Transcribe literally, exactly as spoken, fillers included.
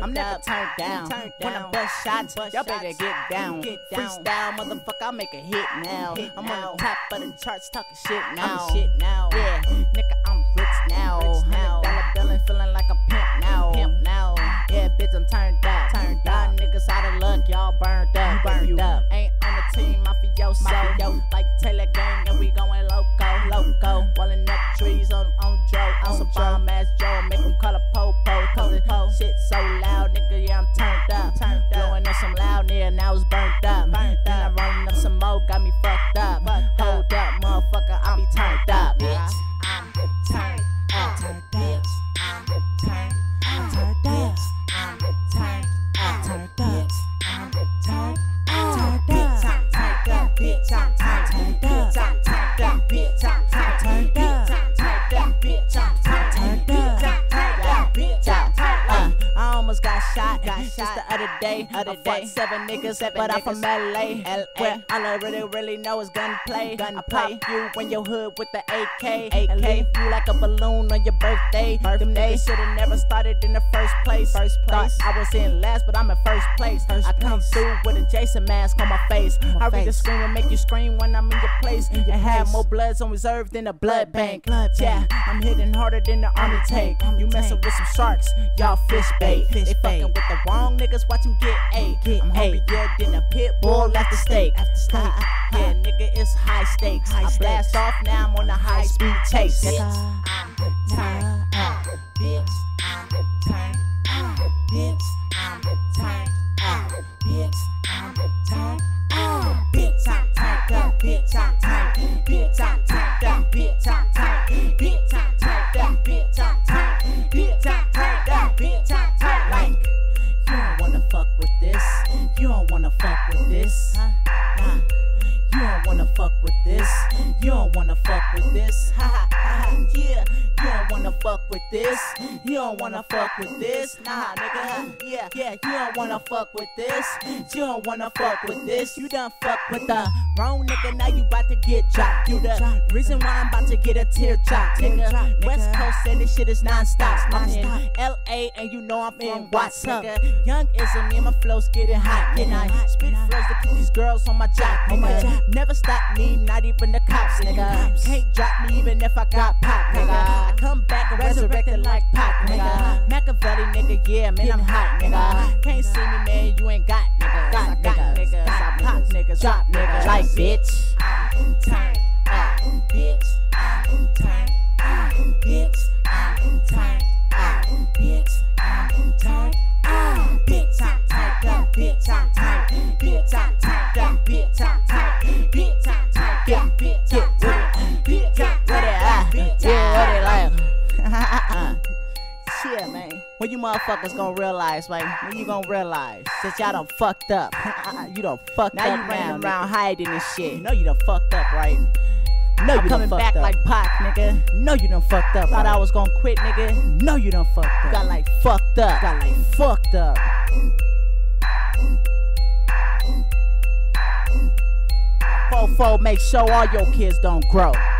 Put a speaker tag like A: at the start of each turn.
A: I'm never turned down.
B: Turned
A: When I
B: down.
A: bust shots,
B: Bust
A: y'all better
B: shots.
A: get down.
B: Get down.
A: Freestyle, motherfucker, I'll make a hit now.
B: Hit
A: I'm
B: now.
A: on the top of the charts, talking shit now.
B: I'm shit now.
A: Yeah, nigga, I'm rich now.
B: Rich now.
A: Hundred dollar billin', feeling like a pimp now.
B: Pimp now.
A: Yeah, bitch, I'm turned up.
B: Turned
A: y'all
B: up.
A: niggas out of luck, y'all burned up.
B: You burned
A: you
B: up.
A: Ain't on the team, mafioso.
B: Mafioso.
A: Like Taylor Gang, and we going loco, loco. Walling up trees on on Joe, on some bomb ass Joe. Make them call a po-po, cause the shit so loud, nigga. Yeah, I'm turned up.
B: Turned up.
A: Blowing up some loud, nigga, now it's burnt up.
B: Burnt
A: then
B: up.
A: I'm rolling up some more, got me fucked up.
B: Fucked
A: Hold up, motherfucker, I be turned up, bitch.
B: I'm turned up. Turned up. I'm turned. I'm turned up. I'm turned up. Turned up. I'm turned up. Bitch, I'm turned up. Bitch, I'm turned up. Bitch, I'm turned up. Bitch, I'm turned up. Bitch, I'm turned up. Bitch, I'm turned up. Bitch, I'm turned
A: Uh,
B: up.
A: I almost got shot,
B: Got
A: just
B: shot.
A: the other day.
B: Other
A: I
B: day.
A: fought seven niggas,
B: Seven
A: but I'm
B: niggas.
A: from L A,
B: L A.
A: where all I really, really know is gunplay.
B: Gunplay.
A: I pop you when your hood with the A K,
B: A K.
A: and leave you like a balloon on your birthday. Them
B: Birthday.
A: niggas should've never started in the first place.
B: First
A: Thought
B: place.
A: I was in last, but I'm in first place.
B: First
A: I come
B: place.
A: through with a Jason mask on my face.
B: my
A: I read the
B: face.
A: scream and make you scream when I'm in your place.
B: In your
A: and have
B: place.
A: more bloods on reserve than a blood bank.
B: Blood
A: yeah,
B: bank.
A: I'm hitting harder than the army tank.
B: Army
A: You messing
B: tank.
A: with some sharks, y'all fish bait.
B: Fish
A: they
B: bait.
A: fucking with the wrong niggas, watch them get A.
B: Get
A: I'm
B: A.
A: hungrier than a pit bull after steak.
B: After steak.
A: Yeah, nigga, it's high stakes.
B: High
A: I blast
B: stakes.
A: off, now I'm on a high speed chase.
B: Nigga,
A: Bitch.
B: I'm turned up. Bitch, I'm turned up. Bitch, I'm turned up. Bitch, I'm turned up. Bitch, I'm turned up. Bitch, I'm turned. Bitch, I'm turned up. Bitch, I'm turned. Bitch, I'm turned up. Bitch, I'm turned. Bitch, I'm turned up. Bitch, I'm turned.
A: Like, you don't wanna fuck with this. You don't wanna fuck with this. Huh? Nah. You don't wanna fuck with this. You don't wanna fuck with this. Ha ha ha. Yeah. You don't wanna fuck with this. You don't wanna fuck with this. Nah, nigga. Yeah. Yeah. You don't wanna fuck with this. You don't wanna fuck with this. You done fuck with the wrong nigga. Now you about to get dropped. You the reason why I'm about to get a teardrop, nigga.
B: Teardrop, nigga.
A: West Coast and this shit is non-stop. I'm in
B: Non-stop.
A: L A and you know I'm in
B: From
A: Watts,
B: Watts,
A: nigga. Young Ism, me and my flows getting hot.
B: Getting
A: And I
B: hot,
A: spit
B: nigga.
A: flows to keep these girls on my job,
B: On my
A: nigga.
B: job.
A: Never stop me, not even the cops, nigga.
B: cops.
A: Can't drop me even if I got pop, nigga. I come back and resurrected like pop, nigga. Machiavelli, nigga, yeah, man, I'm hot, nigga. Can't see me, man, you ain't got niggas.
B: Got
A: I got
B: niggas.
A: niggas. I pop niggas, drop niggas. Like, bitch.
B: I'm turned up. Bitch, I'm turned up. Bitch, I'm turned up. Bitch, I'm turned up. Bitch, I'm turned up. Bitch, I'm turned. Bitch, I'm turned up. Bitch, I'm turned. Bitch, I'm turned up. Bitch, I'm turned. Bitch, I'm
A: What it,
B: turned
A: ah?
B: up. Bitch,
A: Yeah, what
B: I'm
A: it
B: turned
A: like? Shit, man. When you motherfuckers gonna realize, man? When you gonna realize? Since y'all done fucked up. You done fucked
B: Now
A: up
B: you
A: now,
B: running
A: around hiding and shit. You know you done fucked up, right? No,
B: you
A: you
B: done
A: coming
B: fucked
A: back
B: up.
A: like Pac, nigga. No, you done fucked up. Thought I was gonna quit, nigga. No, you done fucked up. Got like fucked up. Got like fucked up. Fofo, make sure all your kids don't grow.